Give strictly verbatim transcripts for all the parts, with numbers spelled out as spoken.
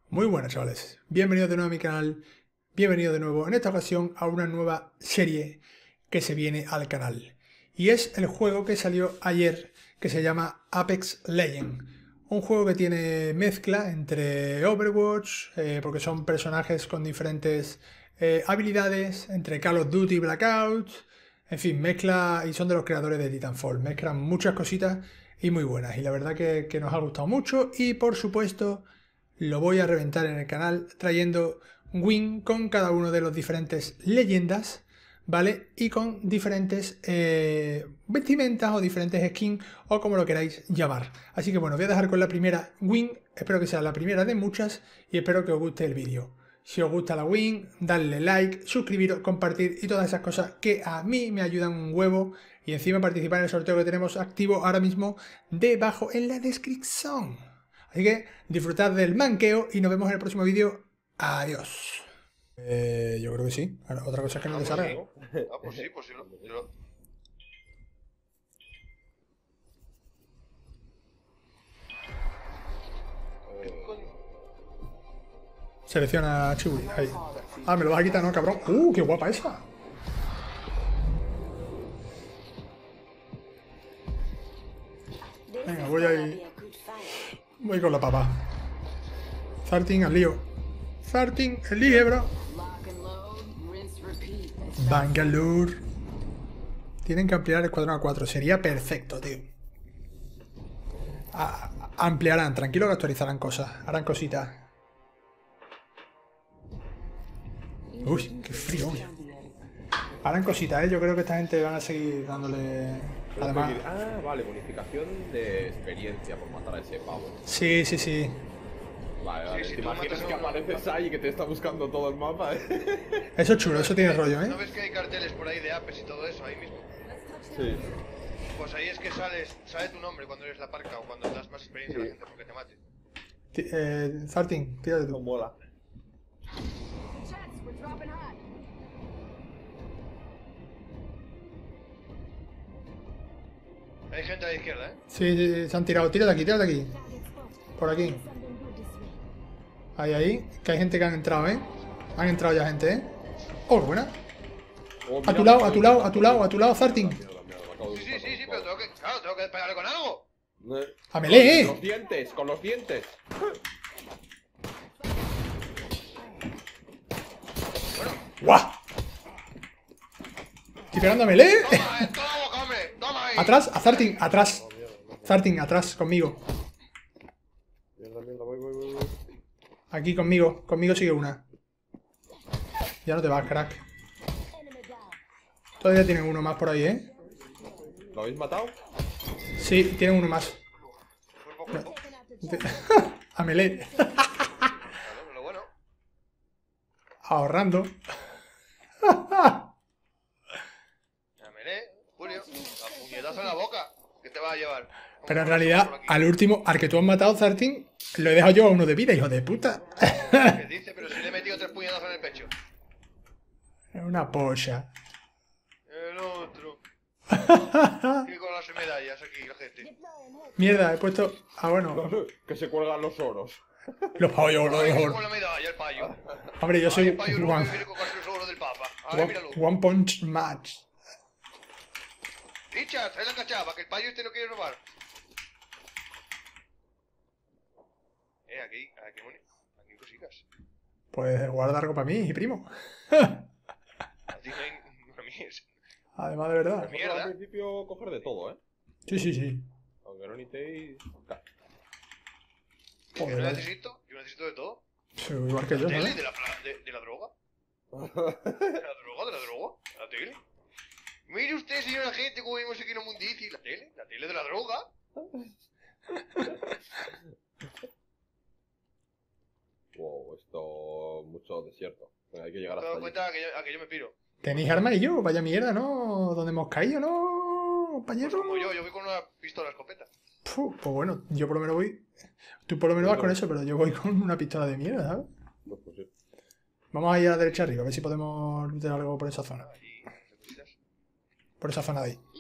Muy buenas, chavales, bienvenidos de nuevo a mi canal, bienvenidos de nuevo en esta ocasión a una nueva serie que se viene al canal. Y es el juego que salió ayer, que se llama Apex Legends. Un juego que tiene mezcla entre Overwatch, eh, porque son personajes con diferentes eh, habilidades, entre Call of Duty y Blackout, en fin, mezcla, y son de los creadores de Titanfall, mezclan muchas cositas y muy buenas, y la verdad que, que nos ha gustado mucho, y por supuesto lo voy a reventar en el canal trayendo win con cada uno de los diferentes leyendas, ¿vale? Y con diferentes eh, vestimentas o diferentes skins o como lo queráis llamar. Así que bueno, voy a dejar con la primera win, espero que sea la primera de muchas y espero que os guste el vídeo. Si os gusta la win, dadle like, suscribiros, compartir y todas esas cosas que a mí me ayudan un huevo. Y encima participar en el sorteo que tenemos activo ahora mismo debajo en la descripción. Así que disfrutad del manqueo y nos vemos en el próximo vídeo. Adiós. Eh, yo creo que sí. Otra cosa es que no Ah, te pues salga. sí. Ah, pues sí, pues sí. Lo, lo... ¿Qué coño? Selecciona Chibuy. Ahí. Ah, me lo vas a quitar, ¿no, cabrón? ¡Uh, qué guapa esa! Venga, voy ahí. Voy con la papa. Zartin al lío. Zartin, elige, bro. Bangalore. Tienen que ampliar el escuadrón a cuatro. Sería perfecto, tío. A ampliarán, tranquilo que actualizarán cosas. Harán cositas. Uy, qué frío. Uy. Harán cositas, ¿eh? Yo creo que esta gente van a seguir dándole... Además... Ah, vale, bonificación de experiencia por matar a ese pavo. Sí, sí, sí. Vale, vale. Sí, sí, ¿Te tú imaginas matas que a uno. apareces ahí y que te está buscando todo el mapa? ¿Eh? Eso es chulo, eso tiene rollo, ¿No ¿eh? ves que hay carteles por ahí de Apex y todo eso ahí mismo? Sí. Pues ahí es que sales, sale tu nombre cuando eres la parca o cuando das más experiencia a la gente porque te mate. T- Eh, Zartin, tírate No tú. mola. Hay gente a la izquierda, ¿eh? Sí, sí, sí, se han tirado. Tírate aquí, tírate aquí. Por aquí. Ahí, ahí. Que hay gente que han entrado, ¿eh? Han entrado ya gente, ¿eh? Oh, buena. Oh, A mira, tu me lado, acabo a de tu lado, buscar a tu lado, a tu lado, todo. Zartin. Mierda, mierda, me acabo de Sí, sí, buscar sí, sí, todo. pero tengo que, claro, tengo que pegarle con algo. Eh, ¡A melee, Con los eh! dientes, con los dientes. ¡Guau! Estoy pegando a melee. Toma, eh, toma la boca, hombre. Toma ahí. Atrás, a Zartin, atrás. Zartin, atrás, conmigo. Mierda, mierda, voy, voy, voy, voy. Aquí conmigo, conmigo sigue una. Ya no te vas, crack. Todavía tienen uno más por ahí, ¿eh? ¿Lo habéis matado? Sí, tienen uno más. Cuerpo a cuerpo. A melee. Claro, lo bueno. Ahorrando. Ya miré, Julio. A puñetazo en la boca. ¿Qué te va a llevar? Pero en Vamos a realidad, por aquí. al último, al que tú has matado, Zartin, lo he dejado yo a uno de vida, hijo de puta. ¿Qué dice? Pero si le he metido tres puñetazos en el pecho. Es una polla. El otro. Y con las medallas aquí, la gente. Mierda, he puesto... Ah, bueno. Que se cuelgan los oros. Los payos, los Ay, que mejor. con la medalla, el payo. Hombre, yo Ay, soy el payo luego one, que viene con los oro del papa. A ver, one, míralo. one Punch Match. Richard, trae la cachava, que el payo este no quiere robar. Eh, aquí, aquí, moni- aquí hay cositas. Pues guarda algo para mí, primo. A ti no hay... A mí es... Además, de verdad. Mierda. Al principio coger de todo, ¿eh? Sí, sí, sí. Aunque no necesitéis... Yo Joder, no vale. necesito, yo necesito de todo. Sí, igual que yo, ¿Tele? ¿sabes? ¿De la, pla- de, de la droga? ¿De la droga? ¿De la droga? ¿La tele? Mire usted, señora gente, cómo vimos aquí en un mundici. ¿La tele? ¿La tele de la droga? Wow, esto... mucho desierto. Hay que llegar ¿Te has hasta dado allí. cuenta que yo, a que yo me piro? Tenéis armas y yo, vaya mierda, ¿no? ¿Dónde hemos caído, no? Pues Compañero. como yo, yo voy con una pistola escopeta. Puh, pues bueno, yo por lo menos voy. Tú por lo menos vas con eso, pero yo voy con una pistola de mierda, ¿sabes? Pues, pues sí. Vamos a ir a la derecha arriba, a ver si podemos lootear algo por esa zona. Allí, cositas. Por esa zona de ahí.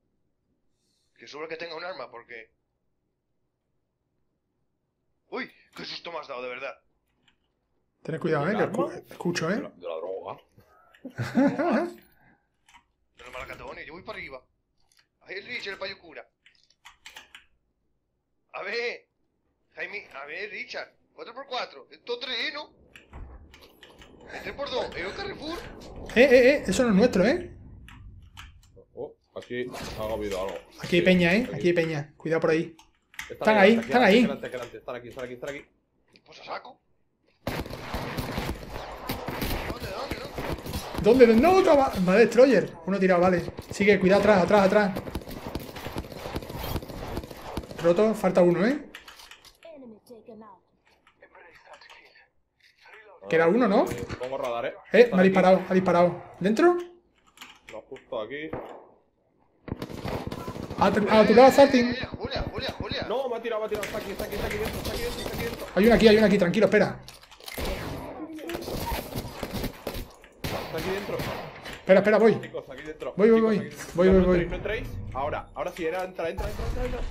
Que sobra que tenga un arma, porque... ¡Uy! qué susto me has dado, de verdad. Tened cuidado, eh, que escu- escucho, De eh. la, de la droga. Pero malacatones, yo voy para arriba. Ahí el Richard, el payo cura. A ver. Jaime, a ver, Richard. cuatro por cuatro. Esto tres, ¿no? El tres por dos. ¿Es un Carrefour? Eh, eh, eh, eso no es nuestro, eh. Oh, aquí ha habido algo. Aquí hay Sí, peña, eh. Aquí hay peña. Cuidado por ahí. Están ahí, delante, están aquí ahí. delante, aquí delante, Están aquí, están aquí, están aquí. Pues a saco. ¿Dónde, dónde, dónde? ¿Dónde? ¡No! Otra va- va Destroyer. Uno tirado, vale. Sigue, cuidado atrás, atrás, atrás. Roto, falta uno, eh. Enemy taken out. Queda uno, ¿no? Eh, Pongo radar, eh. Eh, Están me ha aquí. disparado, ha disparado. ¿Dentro? No, justo aquí. A, tu- a tu lado, Eh, Zartin. eh, Julia, Julia, Julia. No, me ha tirado, me ha tirado. Está aquí, está aquí, está aquí dentro, está aquí dentro, está aquí dentro. Hay uno aquí, hay uno aquí, tranquilo, espera. Está aquí dentro. Espera, espera, voy. Chicos, aquí dentro. Voy, voy, Chicos, voy. aquí dentro. Voy, No, voy, no voy. entréis, no entréis. Ahora, ahora sí, era, entra, entra, entra, entra, entra.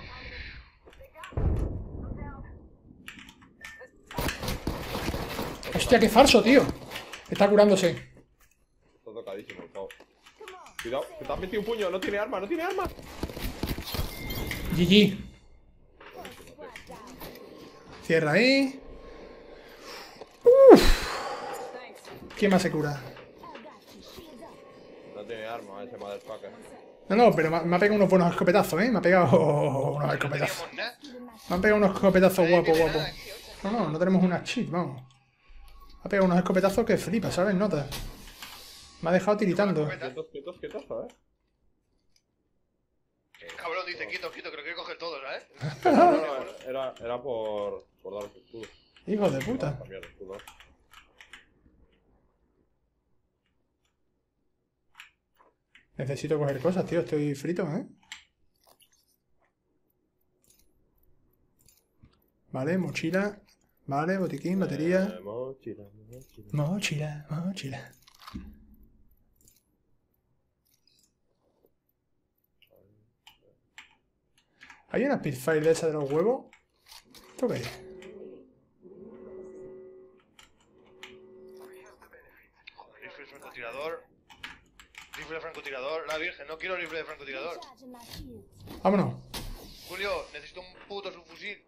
Hostia, qué falso, tío. Está curándose. Está tocadísimo el pavo. Cuidado, que te has metido un puño, no tiene arma, no tiene arma. G G. Cierra ahí. Uf. ¿Quién más se cura? No tiene arma ese motherfucker. No, no, pero me ha- me ha pegado unos buenos escopetazos, ¿eh? Me ha pegado unos No escopetazos. teníamos nada. Me han pegado unos escopetazos Nadie guapos, tiene guapos. nada aquí, ocho. No, no, no tenemos una cheat, vamos. Me ha pegado unos escopetazos que flipa, ¿sabes? Nota. Me ha dejado tiritando. Quietos, quietos, quietos, ¿sabes? Cabrón, dice quieto, quieto, que lo quiere coger todo, ¿sabes? No, no, era, era por, por dar los escudos. Hijo de puta. Cambiar los escudos. Necesito coger cosas, tío. Estoy frito, ¿eh? Vale, mochila. Vale, botiquín, batería. Eh, mochila, mochila. Mochila, mochila. ¿Hay una Spitfire de esa de los huevos? ¿Esto qué es? Rifle de francotirador. Rifle de francotirador. La virgen, no quiero rifle de francotirador. Recharging my shields. Vámonos. Julio, necesito un puto subfusil.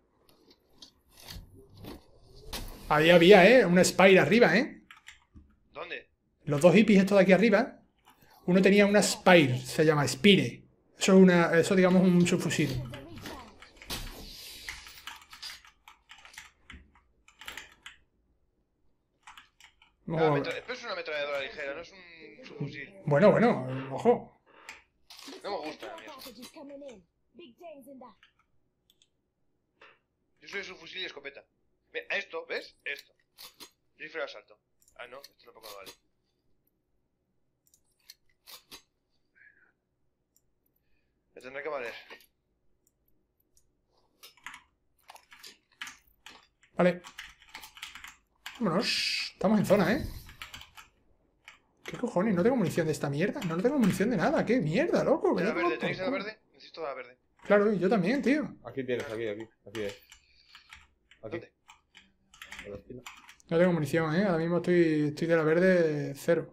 Ahí había, ¿eh? Una Spire arriba, ¿eh? ¿Dónde? Los dos hippies estos de aquí arriba. Uno tenía una Spire, se llama Spire. Eso es una, eso digamos un subfusil. The recharge. Vamos Ah, a ver. metra- Pero es una ametralladora ligera, no es un subfusil. Bueno, bueno, ojo. No me gusta a mí eso. Packages coming in. Big things in that. Yo soy subfusil y escopeta. Ve, a esto, ¿ves? Esto. Rifle de asalto. Ah, no, esto tampoco vale. Me tendrá que valer. Vale. Vámonos. Estamos en zona, ¿eh? ¿Qué cojones? No tengo munición de esta mierda. No tengo munición de nada. ¿Qué mierda, loco? ¿De Me la da verde? por ¿Tenéis de la culo. verde? Necesito de la verde. Claro, y yo también, tío. Aquí tienes, aquí, aquí, aquí es. Aquí. ¿Dónde? En la esquina. No tengo munición, ¿eh? Ahora mismo estoy, estoy de la verde cero.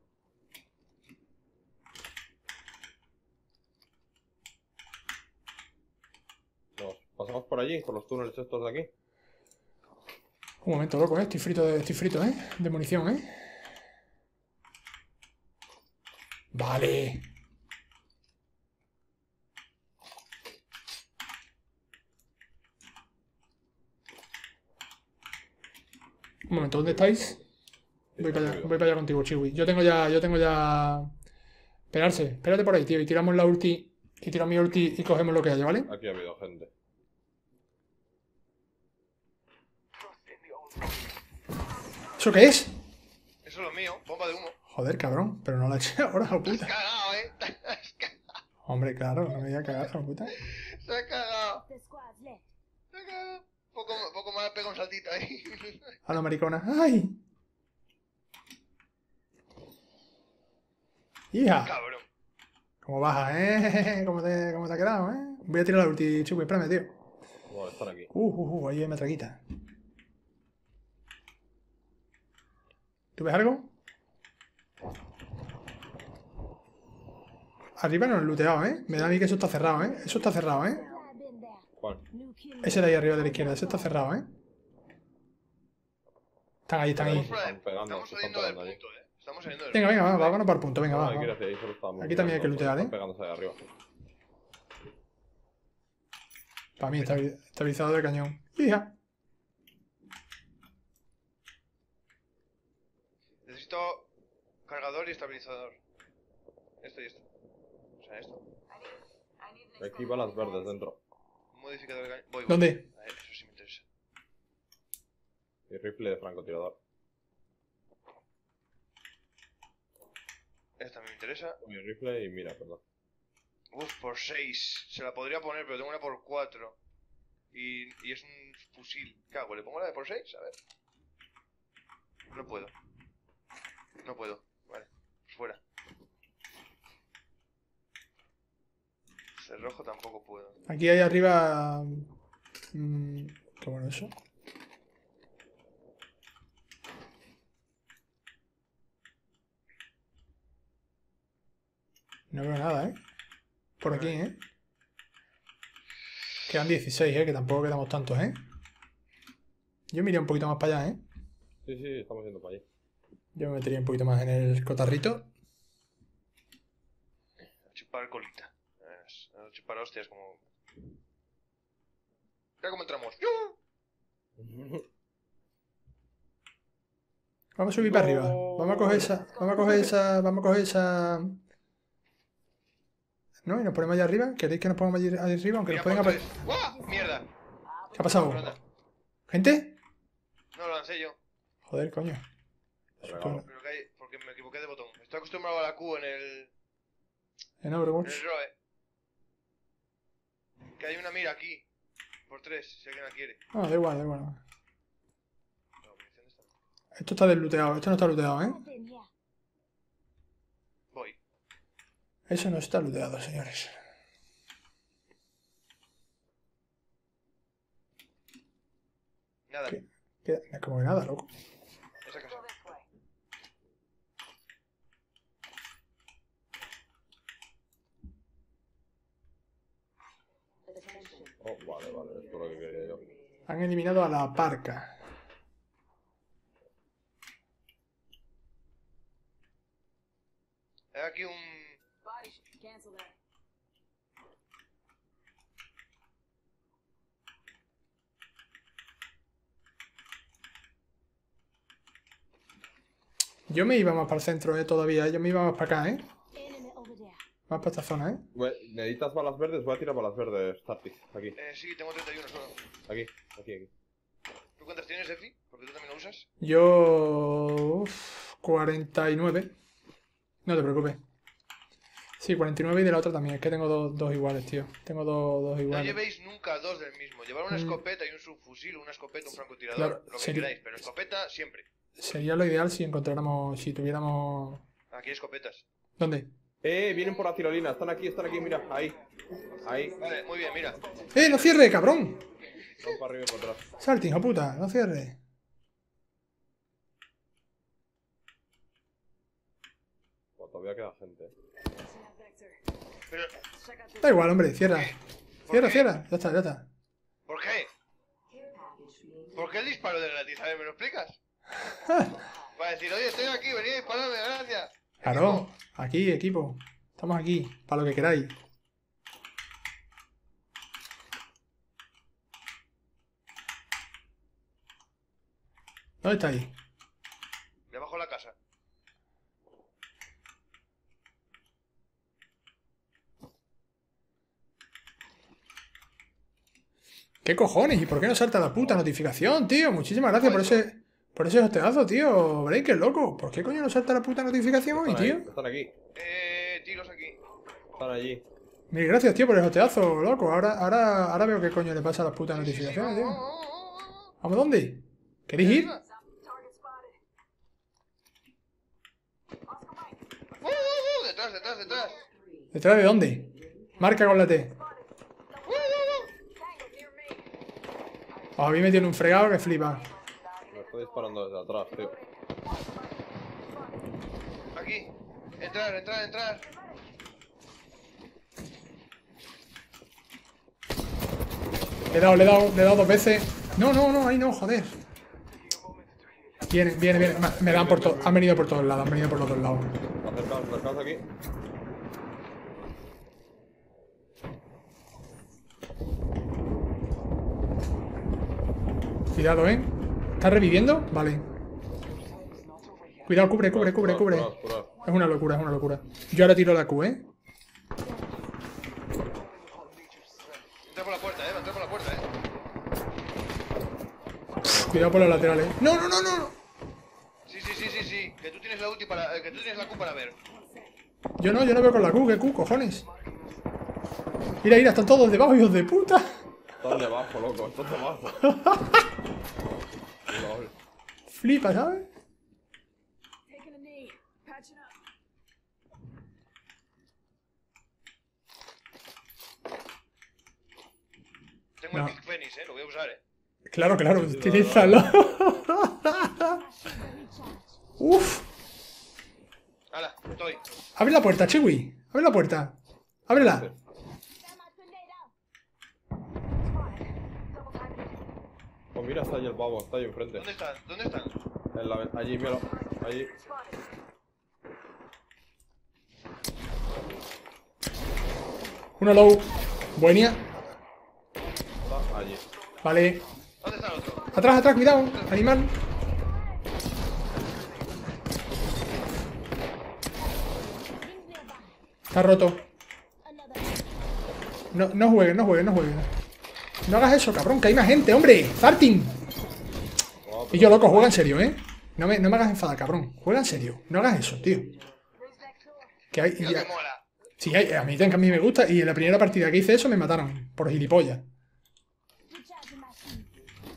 Nos pasamos por allí, por los túneles estos de aquí. Un momento, loco, ¿eh? Estoy frito, de, estoy frito, ¿eh? De munición, ¿eh? Vale. Un momento, ¿dónde estáis? Voy para allá, voy para allá contigo, Chiwi. Yo tengo ya, yo tengo ya... Esperarse, espérate por ahí, tío. Y tiramos la ulti, y tiro mi ulti y cogemos lo que haya, ¿vale? Aquí ha habido gente. ¿Eso qué es? Eso es lo mío, bomba de humo. Joder, cabrón, pero no la eché ahora, la Te has puta. cagado, eh. Te has cagado. Hombre, claro, no me voy a cagar, la puta. Se ha cagado. The squad's left. Se ha cagado. Poco, poco más pega un saltito ahí. A la maricona. ¡Ay! ¡Hija! Cabrón. ¿Cómo baja, eh? ¿Cómo te, cómo te ha quedado, eh? Voy a tirar la ulti, chico, espérame, tío. Bueno, están aquí. Uh, uh, uh, ahí hay metraquita. ¿Tú ves algo? Arriba no lo he looteado, ¿eh? Me da a mí que eso está cerrado, ¿eh? Eso está cerrado, ¿eh? I've been there. ¿Cuál? New kill. Ese de ahí arriba de la izquierda, ese está cerrado, ¿eh? Están ahí, están Estamos ahí. fuera de- Están pegando, Estamos se saliendo están del pegando punto, eh. Estamos saliendo del Venga, venga, punto. va, vámonos para el punto, venga, No, va. hay que ir va. hacia ahí, solo estábamos Aquí también hay que mirando, lootear, ¿eh? Están pegándose ahí arriba. Para mí, estabi- estabilizador de cañón. Hija. Necesito cargador y estabilizador. Esto y esto. O sea, esto. Aquí van las verdes dentro. Un modificador de cañón. Voy, voy. ¿Dónde? A ver, eso sí me interesa. Y rifle de francotirador. Esta también me interesa. Mi rifle y mira, perdón. Uf, por seis. Se la podría poner, pero tengo una por cuatro. Y, y es un fusil. ¿Qué hago? ¿Le pongo la de por seis? A ver. No puedo. No puedo. Vale. Fuera. Cerrojo tampoco puedo. Aquí hay arriba... mm, qué bueno eso. No veo nada, ¿eh? Por aquí, ¿eh? Quedan dieciséis, ¿eh? Que tampoco quedamos tantos, ¿eh? Yo me iría un poquito más para allá, ¿eh? Sí, sí, estamos yendo para allí. Yo me metería un poquito más en el cotarrito. A chupar colita. Es- A chupar hostias como... Mira cómo entramos. ¡Yu! Vamos a subir para arriba. Vamos a coger esa... Vamos a coger esa... Vamos a coger esa... ¿No? Y nos ponemos allá arriba. ¿Queréis que nos pongamos allí allí arriba? Aunque nos Mira, pueden por apare- tres. ¡Guau! ¡Mierda! ¿Qué ha pasado? Anda. ¿Gente? No lo lancé yo. Joder, coño. Regalo. Pero que hay... Porque me equivoqué de botón. Estoy acostumbrado a la Q en el... En En Overwatch. el ROE. Que hay una mira aquí. Por tres, si alguien la quiere. Ah, da igual, da igual. No, munición de esta. Esto está desluteado. Esto no está looteado, ¿eh? I've been here. Voy. Eso no está looteado, señores. Nada. ¿Qué? Queda como que nada, loco. Esa casa. Oh, vale, vale, esto es lo que quería yo. Han eliminado a la parca. Hay aquí un... Cancel that. Yo me iba más para el centro, ¿eh? Todavía. Yo me iba más para acá, ¿eh? Enemy over there. Más para esta zona, ¿eh? Bueno, ¿necesitas balas verdes? Voy a tirar balas verdes, Tartis. Aquí, Eh, sí, tengo treinta y uno solo. aquí, aquí, aquí. ¿Tú cuántas tienes, Efi? Porque tú también lo usas. Yo... uf, cuarenta y nueve. No te preocupes. Sí, cuarenta y nueve y de la otra también. Es que tengo dos, dos iguales, tío. Tengo dos, dos No iguales. llevéis nunca dos del mismo. Llevar una Mm. escopeta y un subfusil, una escopeta, un francotirador, Claro, lo que sería- queráis, pero escopeta siempre. Sería lo ideal si encontráramos... Si tuviéramos... Aquí hay escopetas. ¿Dónde? Eh, vienen por la tirolina. Están aquí, están aquí, mira. Ahí. Ahí. Vale, muy bien, mira. ¡Eh, no cierre, cabrón! Van para arriba y para atrás. Salti, hijo puta, no cierre. Bueno, todavía queda gente. Pero, Da igual, hombre, cierra. ¿por Cierra, qué? cierra. Ya está, ya está. ¿Por qué? ¿Por qué el disparo de gratis? A ver, ¿me lo explicas? Va a decir, oye, estoy aquí, venid a dispararme, gracias. Claro, aquí, equipo. Estamos aquí, para lo que queráis. ¿Dónde estáis? Debajo de la casa. ¿Qué cojones? ¿Y por qué no salta la puta notificación, tío? Muchísimas gracias por ese... Por ese hosteazo, tío. Break, que loco. ¿Por qué coño no salta la puta notificación hoy, Están ahí, tío? están aquí. Eh, tiros aquí. Están allí. Mil gracias, tío, por el hosteazo, loco. Ahora, ahora, ahora veo qué coño le pasa a las putas Sí, sí, sí, notificaciones, vamos, tío. vamos, vamos, vamos. ¿Vamos dónde? ¿Queréis ir? ¡Uh, uh, uh! Detrás, detrás, detrás. ¿Detrás de dónde? Marca con la T. ¡Uh, uh, uh! Os habéis metido en un fregado que flipa. Me estoy disparando desde atrás, tío. aquí. Entrar, entrar, entrar. Le he dado, le he dado, le he dado dos veces. No, no, no, ahí no, joder. Viene, viene, viene. Me, me dan por todos. Han venido por todos lados, han venido por los dos lados. Acercaos, acercaos aquí. Cuidado, ¿eh? ¿Está reviviendo? Vale. Cuidado, cubre, cubre, cubre, cubre. Curad, curad. Es una locura, es una locura. Yo ahora tiro la Q, ¿eh? Entra por la puerta, eh. Entra por la puerta, eh. Cuidado por los laterales. ¡No, no, no, no! Sí, sí, sí, sí, sí. Que tú tienes la ulti para. eh, que tú tienes la Q para ver. Yo no, yo no veo con la Q, ¿qué Q, cojones? Mira, mira, están todos debajo, hijos de puta. Están debajo, loco, están debajo. Lol. Flipa, ¿sabes? Taking a knee. Patching up. Tengo No. el Big Fenix, eh. Lo voy a usar, eh. Claro, claro, utilízalo. Uf. Hala, estoy. Abre la puerta, Chewie. Abre la puerta. Ábrela. Pues mira, está ahí el pavo, está ahí enfrente. ¿Dónde están? ¿Dónde están? En la, allí, míralo. Allí. Uno low. Buenia. Está allí. Vale. ¿Dónde está el otro? Atrás, atrás, cuidado. Animal. Está roto. No, no juegues, no juegues, no juegues. No hagas eso, cabrón, que hay más gente, hombre. Farting. Oh, Y yo, loco, juega en serio, ¿eh? No me, no me hagas enfadar, cabrón. Juega en serio. No hagas eso, tío. Que hay... Mira ya- que mola. Sí, hay, a mí también, a mí me gusta. Y en la primera partida que hice eso me mataron. Por gilipollas. Recharging my shield.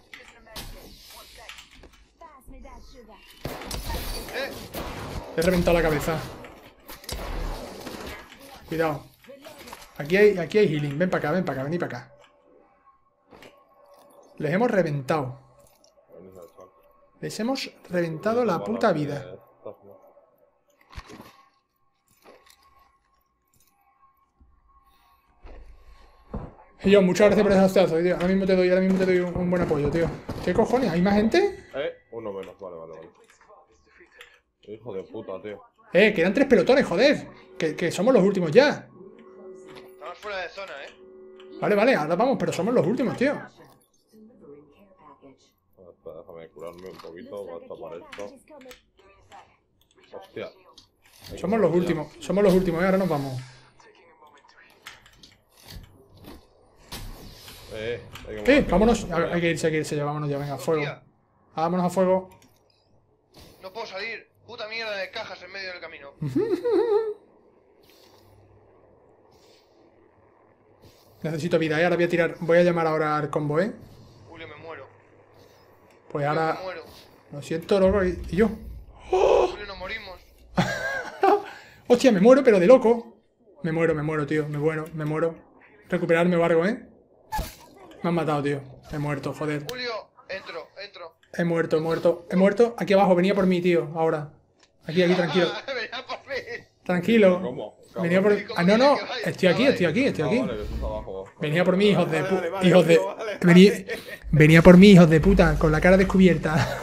Pass me that sugar. Eh. Le he reventado la cabeza. Cuidado. Aquí hay, aquí hay healing. Ven para acá, ven para acá, vení para acá. Les hemos reventado. Les hemos reventado la puta vida. Y yo, muchas gracias por ese hostiazo, tío. Ahora mismo te doy, ahora mismo te doy un, un buen apoyo, tío. ¿Qué cojones? ¿Hay más gente? Eh, uno menos, vale, vale, vale. Hijo de puta, tío. Eh, que eran tres pelotones, joder. Que, que somos los últimos ya. Estamos fuera de zona, eh. Vale, vale, ahora vamos, pero somos los últimos, tío. Ah, espera, déjame curarme un poquito, voy a tapar esto. Hostia. Somos los últimos, somos los últimos, eh. Ahora nos vamos. Eh, hay que Eh, vámonos. A ver, hay que irse, hay que irse ya, vámonos ya, venga, a fuego. Hostia, Ah, vámonos a fuego. no puedo salir. Puta mierda de cajas en medio del camino. Necesito vida, eh. Ahora voy a tirar, voy a llamar ahora al combo, eh. Julio, me muero. Pues Julio, ahora, me muero. lo siento, loco, y, y yo. Julio, nos morimos. Hostia, me muero, pero de loco. Me muero, me muero, tío, me muero, me muero. Recuperarme o algo, eh. Me han matado, tío. He muerto, joder. Julio, entro, entro. He muerto, he muerto. He muerto. Aquí abajo, venía por mí, tío. Ahora. Aquí, aquí, tranquilo. Venía por mí. Tranquilo. ¿Cómo? Venía por... Ah, no, no. Estoy aquí, estoy aquí, estoy Ah, aquí. vale, que estás abajo. Venía por mí, hijos de Vale, vale, puta. vale, Hijos de... vale, vale. Venía... Venía por mí, hijos de puta, con la cara descubierta.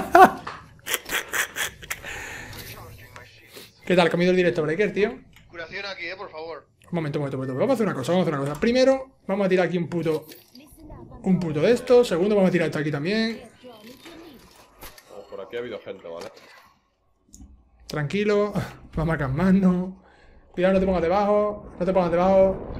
¿Qué tal? ¿Comido el directo breaker, tío? Curación aquí, eh, por favor. Un momento, un momento, un momento. Vamos a hacer una cosa, vamos a hacer una cosa. Primero, vamos a tirar aquí un puto... Listen up. Un puto de esto. Segundo, vamos a tirar esto aquí también. Oh, por aquí ha habido gente, ¿vale? Tranquilo. Vamos a calmarnos. Cuidado, no te pongas debajo. No te pongas debajo.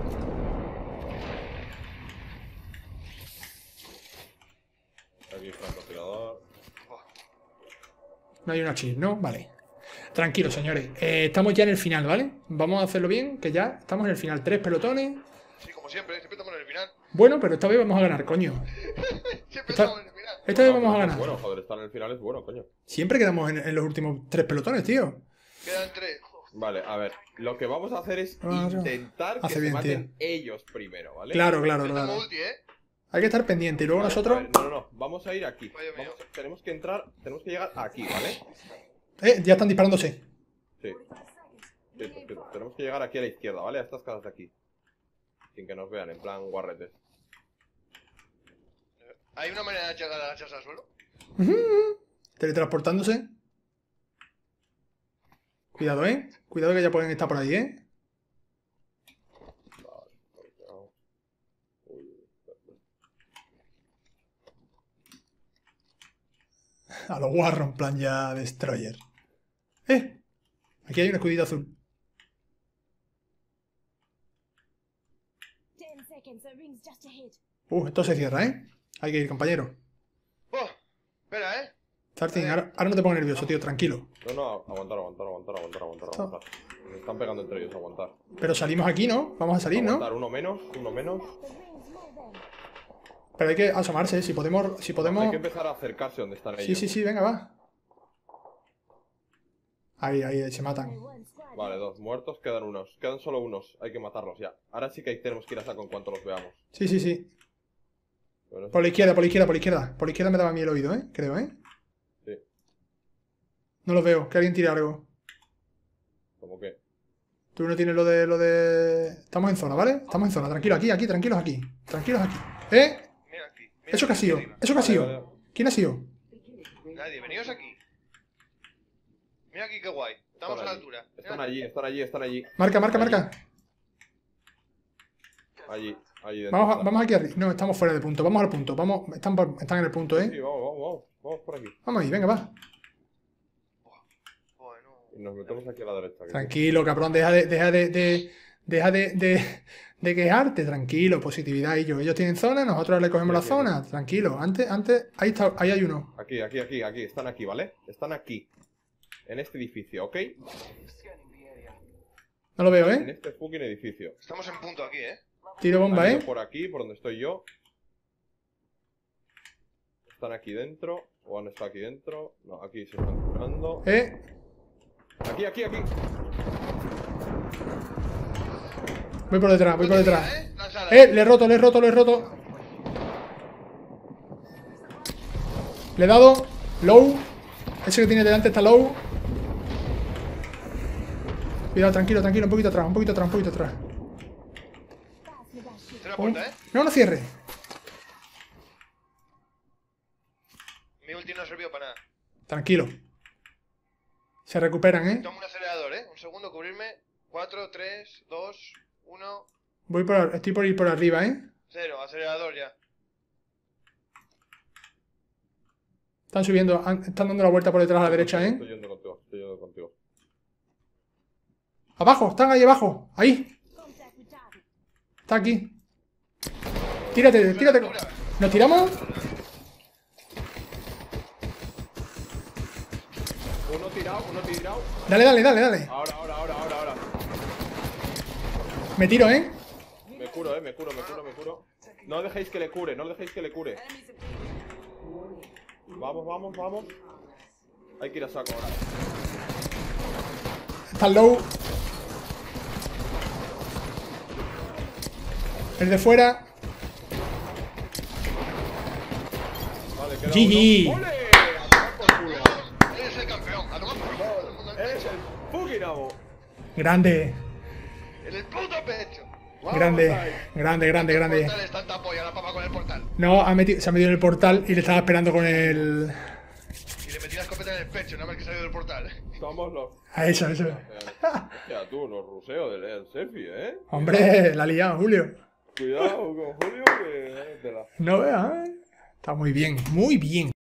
Aquí francotirador. No hay una chill, ¿no? Vale. Tranquilo, señores. Eh, estamos ya en el final, ¿vale? Vamos a hacerlo bien, que ya estamos en el final. Tres pelotones. Sí, como siempre, siempre estamos en el final. Bueno, pero esta vez vamos a ganar, coño. Siempre Esta, estamos en el final. esta vez Ah, vamos a pero ganar. Bueno, joder, estar en el final es bueno, coño. Siempre quedamos en, en los últimos tres pelotones, tío. Quedan tres. Vale, a ver, lo que vamos a hacer es Ah, intentar que hace se bien, maten ellos primero, ¿vale? Claro, claro, Tenemos claro. ulti, eh. Hay que estar pendiente. Y luego Vale, nosotros... a ver, no, no, no, vamos a ir aquí. Vaya mío. Vamos a- tenemos que entrar, tenemos que llegar aquí, ¿vale? Eh, ya están disparándose. Sí. Quietos, quietos. Tenemos que llegar aquí a la izquierda, ¿vale? A estas casas de aquí. Sin que nos vean, en plan guarretes. ¿Hay una manera de llegar a agacharse al suelo? Teletransportándose. Cuidado, ¿eh? Cuidado que ya pueden estar por ahí, ¿eh? A lo guarro, en plan ya Destroyer. ¡Eh! Aquí hay un escudito azul. Ten seconds, the ring's just ahead. Uh, esto se cierra, ¿eh? Hay que ir, compañero. Oh, espera, ¿eh? Starting, ahora, ahora no te pongas nervioso, tío, tranquilo. No, no, aguantar, aguantar, aguantar, aguantar, aguantar, aguantar. Se están pegando entre ellos, aguantar. Pero salimos aquí, ¿no? Vamos a salir, ¿no? Aguantar, uno menos, uno menos. The ring's more than. Pero hay que asomarse, si podemos... Si podemos... Hay que empezar a acercarse donde están ellos. Sí, sí, sí, venga, va. Ahí, ahí, se matan. One squad. Vale, dos muertos, quedan unos. Quedan solo unos, hay que matarlos ya. Ahora sí que ahí tenemos que ir a saco en cuanto los veamos. Sí, sí, sí. Bueno, Por la izquierda, por la izquierda, por la izquierda. Por la izquierda me daba a mí el oído, ¿eh? Creo, ¿eh? Sí. No los veo, que alguien tire algo. ¿Cómo que? Tú no tienes lo de... lo de... Estamos en zona, ¿vale? Estamos en zona, tranquilo, aquí, aquí, tranquilos aquí. Tranquilos aquí. ¿Eh? Mira aquí. Mira ¿Eso qué ha aquí sido? arriba. ¿Eso qué ha Vale, sido? vale. ¿Quién ha sido? Nadie, veníos aquí. Mira aquí qué guay. Estamos a la allí. altura. Están Mira. allí, están allí, están allí. Marca, marca, Allí. marca. Allí, allí dentro. Vamos, a- están. vamos aquí arriba. No, estamos fuera de punto. Vamos al punto. Vamos, están, por- están en el punto, Sí, ¿eh? vamos, vamos, vamos. Vamos por aquí. Vamos ahí, venga, va. Bueno. Y nos metemos aquí a la derecha. que- Tranquilo, cabrón. Deja de... Deja de... de deja de, de, de quejarte. Tranquilo, positividad. Ellos, ellos tienen zona, nosotros le cogemos la Sí, sí, sí. zona. Tranquilo. Antes, antes... Ahí está, ahí hay uno. Aquí, aquí, aquí, aquí. Están aquí, ¿vale? Están aquí. En este edificio, ¿ok? No lo veo, En ¿eh? este fucking edificio. Estamos en punto aquí, ¿eh? Tiro bomba, Han ido ¿eh? por aquí, por donde estoy yo. Están aquí dentro. O han estado aquí dentro. No, aquí se están curando. ¿Eh? Aquí, aquí, aquí. Voy por detrás, voy por detrás. ¿Eh? Lanzada. ¡Eh! Le he roto, le he roto, le he roto. Le he dado. Low. Ese que tiene delante está low. Cuidado, tranquilo, tranquilo. Un poquito atrás, un poquito atrás, un poquito atrás. Fast with that shit. Cierra la Un- puerta, ¿eh? No, no cierre. Mi ulti no sirvió para nada. Tranquilo. Se recuperan, ¿eh? Toma un acelerador, ¿eh? Un segundo, cubrirme. cuatro, tres, dos, uno, Voy por, estoy por ir por arriba, ¿eh? cero. Acelerador ya. Están subiendo, han- están dando la vuelta por detrás a la derecha, ¿eh? Estoy yendo contigo, estoy yendo contigo. Abajo, están ahí abajo. Ahí. Contact with target. Está aquí. Tírate, tírate. ¿Nos tiramos? Uno tirado, uno tirado. Dale, dale, dale, dale. Ahora, ahora, ahora, ahora, ahora. Me tiro, ¿eh? Me curo, eh, me curo, me curo, me curo. No dejéis que le cure, no dejéis que le cure. Vamos, vamos, vamos. Hay que ir a saco ahora. Está low. El de fuera. Vale, queda G G. uno. ¡Ole! A tomar por culo. Eres el campeón. A tomar por culo. Todo el mundo en el Eres pecho. el fucking amo. Grande. En el puto pecho. Vamos Grande. ahí. Grande, grande, El grande. portal es tanta polla la papa con el portal. No, ha metido- se ha metido en el portal y le estaba esperando con el... Y le metí la escopeta en el pecho, nada más que salió del portal. Somos los. A eso, eso. Hostia, tú, los ruseos del del selfie, eh. Hombre, la ha liado, Julio. Cuidado con Julio, que. eh, te la- No veas, ¿eh? Está muy bien, muy bien.